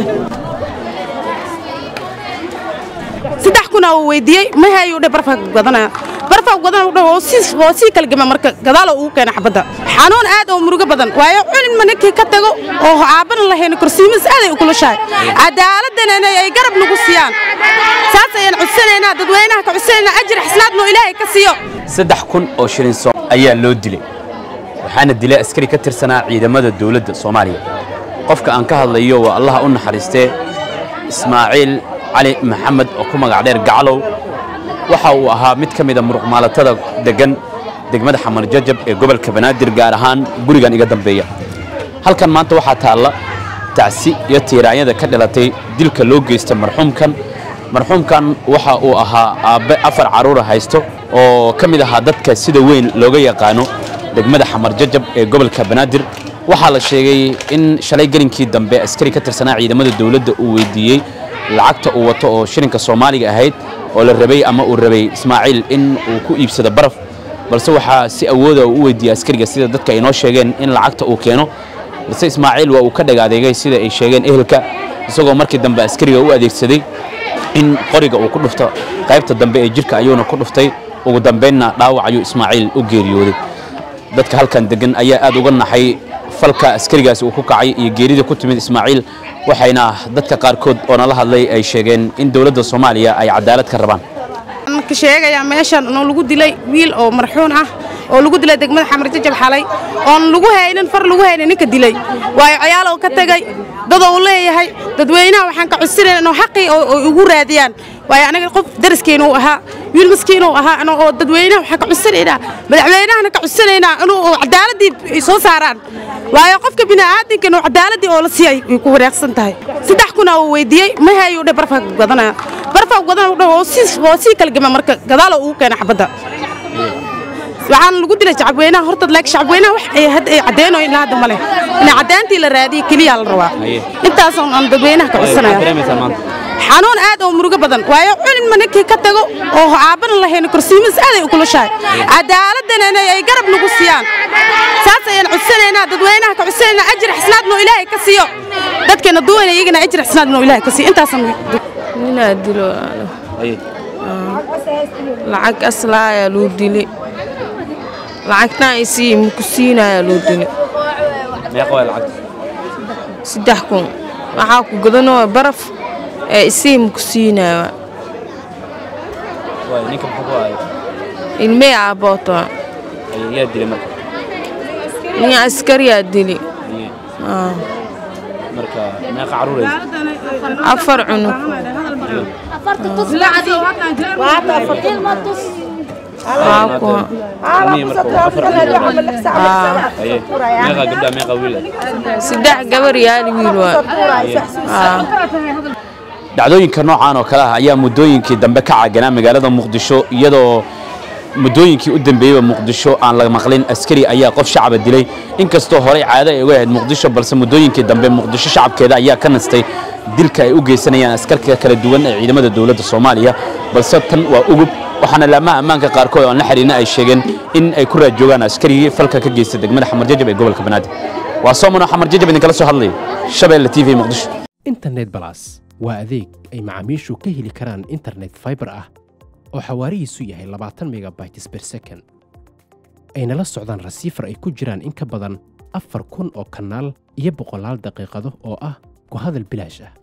saddex kun oo weydiiyay ma hayo barfa gadanaya oo si kala gama marka gadaal uu keenay xabada xanuun aad oo murugo badan waayo culin manakii ka tago oo aaban lahayn kursiimis aad ay u kulushahay cadaaladana ay garab nagu siiyaan saas ayaan codsanayna dadweynaha ka codsanayna ajir xisnaadno ilaahay ka siiyo 3,000 oo shilin ayaa loo dilay waxaana dilay askari ka tirsanaa ciidamada dawladda Soomaaliya qofka aan ka hadlayo waa Allah u naxariistay Ismaaciil علي محمد أو magac dheer gacalow waxa uu ahaa mid kamid ah muruqmaalatada degan degmada Xamar Jajab ee gobolka Banaadir gaar ahaan gurigan iga dambeeya halkan maanta waxa taala tacsi iyo tiiraayada ka dhalatay dilka loo geystay marxuumkan waxa uu ahaa aabe 4 caruur haysto oo kamid ah dadka sida weyn looga yaqaano degmada Xamar Jajab ee gobolka Banaadir waxa la sheegay in shalay galinkii dambe askari ka tirsanaa ciidamada dawladda uu weydiiyay lacagta uu wato oo shilinka Soomaaliga ahayd oo la rabay ama uu rabay Ismaaciil in uu ku iibsado baraf balse waxa si awood ah u weydiiyay askariga sida dadka ay noo sheegeen in lacagta uu keeno balse Ismaaciil waa uu ka dhagaadeegay sida ay sheegeen ehelka isagoo markii dambe askariga u adeegsaday in qoriga uu ku dhufto qaybta dambe ee jirka ayuuna ku dhuftay ugu dambeynna dhaawac ayuu Ismaaciil u geeriyooday dadka halkan degan ayaa aad uga naxay falka askarigaas uu ku kacay iyo geerida ku timid Ismaaciil waxayna dadka qaarkood oo nala hadlay ay sheegeen in dawladda Soomaaliya ay cadaalad ka rabaan ka sheegaya meeshan oo lagu dilay wiil oo marxuun ah oo lagu dilay degmada Xamar Jajab xalay oo lagu haynin far lagu haynin ninka dilay way ciyaal oo ka tagay dad oo leeyahay dadweynaha waxaan ka codsanayna inuu xaqi oo ugu raadiyaan way anaga qof dariskeena uu ahaa wiil miskiin oo ahaa oo dadweynaha waxaan ka codsanayna madaxweynaha ka codsanayna inuu cadaaladii soo saaraan waayo qofka bini'aadamka inuu cadaaladii oo la siiyay ku wareegsan tahay 3,000 oo weydiiyay ma hayo barfa gadanaya oo si kala gama marka gadaal uu keenay xabada waxaan lagu dilay shacabweynaha horta laakiin shacabweynaha wax ay cadeeno in hadda male in cadaantii la raadiyo kaliya la rabaa intaas aan dadweynaha ka codsanaya xanuun aad oo murugo badan waayo culin manakii ka tago oo aaban lahayn kursiimis aad ay u kulushahay cadaaladana ay garab nagu siiyaan saas ayaan codsanayna dadweynaha ka codsanayna ajir xisnaadno ilaahay ka siiyo dadkeena duwanay iyagana ajir xisnaadno ilaahay ka siiyo intaas nina dilo lacag aslaaya loo dilay lacagna isi mukusiinaya loo dilay meeqa waa lacag 3,000 waxa ku gadanoo baraf isi mukusiinaya waa ninka maxaa ay ilmay aaboto ayaa dilay marka ni askari yaa dilay marka meeqa caruur ay 4 cunug dhacdooyinka noocan oo kale ah ayaa muddooyinkii dambe ka caaganaa magaalada Muqdisho iyadoo muddooyinkii u dambeeyay Muqdisho aan la maqlin askari ayaa qof shacab dilay inkastoo horey caado ay uga ahayd Muqdisho balse muddooyinkii dambe Muqdisho shacabkeeda ayaa ka nastay dilka ay u geysanayaan askarka kala duwan ee ciidamada dawladda Soomaaliya balse tan waa ugu waxaana laamaha ammaanka qaarkood oo la xiriirna ay sheegeen in ay ku raajoogaan askarigii falka ka geystay degmada Xamar Jajab ee gobolka Banaadir waa Soomaaliya Xamar Jajab idin kala soo hadlay Shabeelle TV Muqdisho internet plus waa adeeg ay macaamiishu ka heli karaan internet fiber ah oo xawaarihiisu yahay 20 megabytes per second ayna la socdaan receiver ay ku jiraan in ka badan 4,000 oo kanaal iyo 100 daqiiqado oo ah ku hadal bilaash ah